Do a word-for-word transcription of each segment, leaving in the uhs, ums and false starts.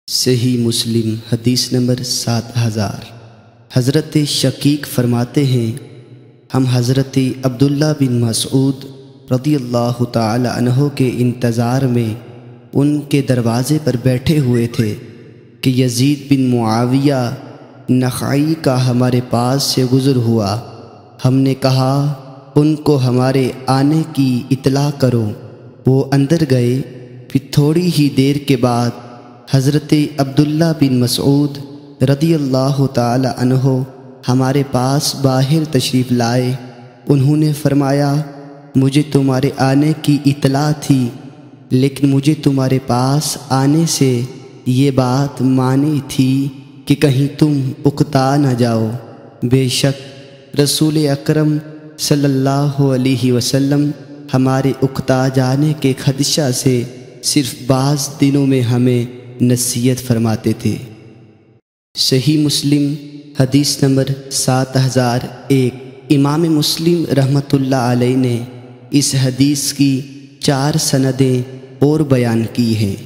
صحیح مسلم حدیث نمبر سات ہزار۔ حضرت شقیق فرماتے ہیں ہم حضرت عبداللہ بن مسعود رضی اللہ تعالی عنہ کے انتظار میں ان کے دروازے پر بیٹھے ہوئے تھے کہ یزید بن معاویہ نخعی کا ہمارے پاس سے گزر ہوا۔ ہم نے کہا ان کو ہمارے آنے کی اطلاع کرو۔ وہ اندر گئے۔ پھر تھوڑی ہی دیر کے بعد حضرت عبداللہ بن مسعود رضی اللہ تعالی عنہ ہمارے پاس باہر تشریف لائے۔ انہوں نے فرمایا مجھے تمہارے آنے کی اطلاع تھی، لیکن مجھے تمہارے پاس آنے سے یہ بات مانی تھی کہ کہیں تم اکتا نہ جاؤ۔ بے شک رسول اکرم صلی اللہ علیہ وسلم ہمارے اکتا جانے کے خدشہ سے صرف بعض دنوں میں ہمیں نصیحت فرماتے تھے۔ صحیح مسلم حدیث نمبر سات ہزار ایک۔ امام مسلم رحمۃ اللہ علیہ نے اس حدیث کی چار سندیں اور بیان کی ہیں۔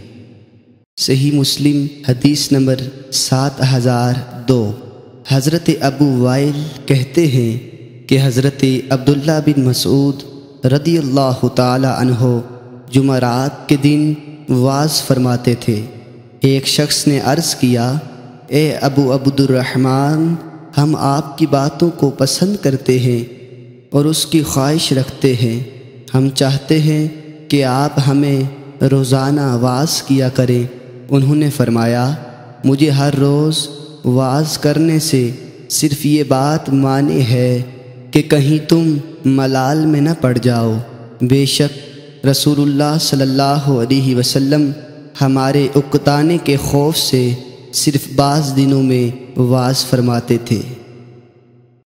صحیح مسلم حدیث نمبر سات ہزار دو۔ حضرت ابو وائل کہتے ہیں کہ حضرت عبداللہ بن مسعود رضی اللہ تعالی عنہ جمعرات کے دن وعظ فرماتے تھے۔ ایک شخص نے عرض کیا اے ابو عبد الرحمن، ہم آپ کی باتوں کو پسند کرتے ہیں اور اس کی خواہش رکھتے ہیں۔ ہم چاہتے ہیں کہ آپ ہمیں روزانہ وعظ کیا کریں۔ انہوں نے فرمایا مجھے ہر روز وعظ کرنے سے صرف یہ بات مانی ہے کہ کہیں تم ملال میں نہ پڑ جاؤ۔ بے شک رسول اللہ صلی اللہ علیہ وسلم ہمارے اکتانے کے خوف سے صرف بعض دنوں میں وعظ فرماتے تھے۔